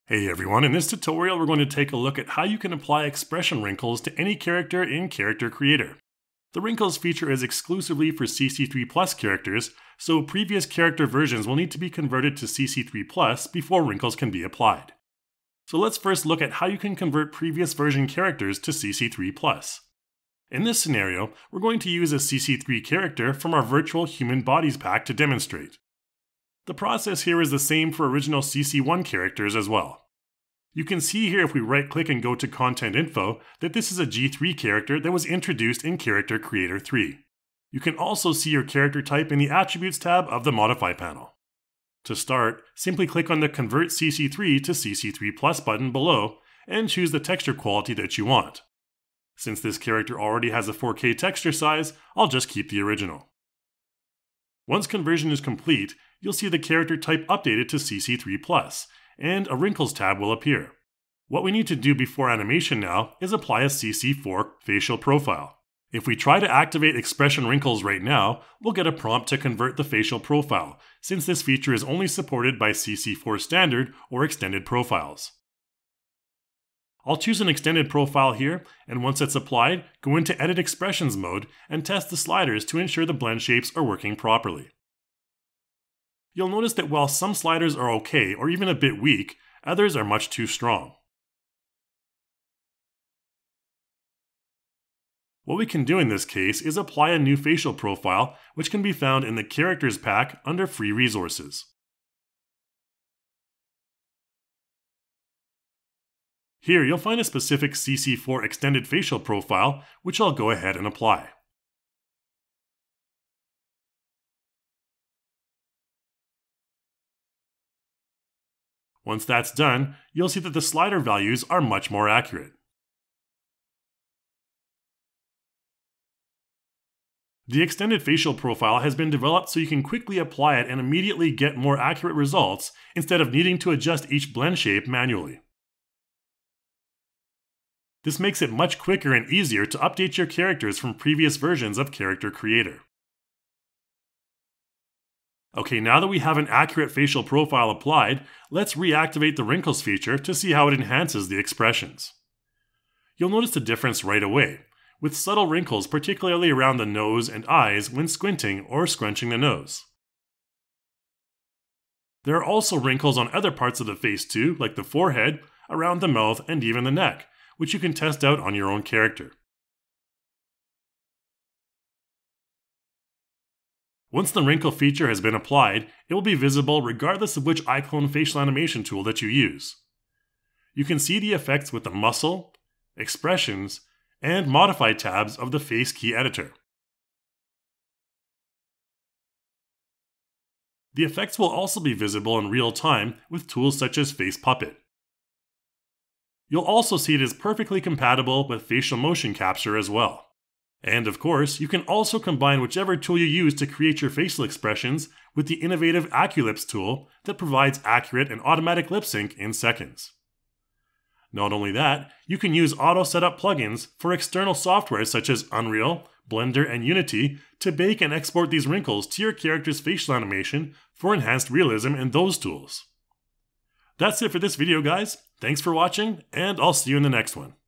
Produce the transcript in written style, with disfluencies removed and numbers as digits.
Hey everyone, in this tutorial we're going to take a look at how you can apply expression wrinkles to any character in Character Creator. The Wrinkles feature is exclusively for CC3 Plus characters, so previous character versions will need to be converted to CC3 Plus before wrinkles can be applied. So let's first look at how you can convert previous version characters to CC3 Plus. In this scenario, we're going to use a CC3 character from our Virtual Human Bodies pack to demonstrate. The process here is the same for original CC1 characters as well. You can see here if we right-click and go to Content Info that this is a G3 character that was introduced in Character Creator 3. You can also see your character type in the Attributes tab of the Modify panel. To start, simply click on the Convert CC3 to CC3 Plus button below and choose the texture quality that you want. Since this character already has a 4K texture size, I'll just keep the original. Once conversion is complete, you'll see the character type updated to CC3 Plus, and a Wrinkles tab will appear. What we need to do before animation now is apply a CC4 facial profile. If we try to activate expression wrinkles right now, we'll get a prompt to convert the facial profile, since this feature is only supported by CC4 standard or extended profiles. I'll choose an extended profile here, and once it's applied, go into Edit Expressions mode and test the sliders to ensure the blend shapes are working properly. You'll notice that while some sliders are okay or even a bit weak, others are much too strong. What we can do in this case is apply a new facial profile, which can be found in the Characters pack under Free Resources. Here you'll find a specific CC4 extended facial profile, which I'll go ahead and apply. Once that's done, you'll see that the slider values are much more accurate. The extended facial profile has been developed so you can quickly apply it and immediately get more accurate results instead of needing to adjust each blend shape manually. This makes it much quicker and easier to update your characters from previous versions of Character Creator. Okay, now that we have an accurate facial profile applied, let's reactivate the Wrinkles feature to see how it enhances the expressions. You'll notice the difference right away, with subtle wrinkles particularly around the nose and eyes when squinting or scrunching the nose. There are also wrinkles on other parts of the face too, like the forehead, around the mouth, and even the neck, which you can test out on your own character. Once the wrinkle feature has been applied, it will be visible regardless of which iClone facial animation tool that you use. You can see the effects with the Muscle, Expressions, and Modify tabs of the Face Key Editor. The effects will also be visible in real time with tools such as Face Puppet. You'll also see it is perfectly compatible with facial motion capture as well. And of course, you can also combine whichever tool you use to create your facial expressions with the innovative AccuLips tool that provides accurate and automatic lip sync in seconds. Not only that, you can use auto setup plugins for external software such as Unreal, Blender, and Unity to bake and export these wrinkles to your character's facial animation for enhanced realism in those tools. That's it for this video, guys. Thanks for watching, and I'll see you in the next one.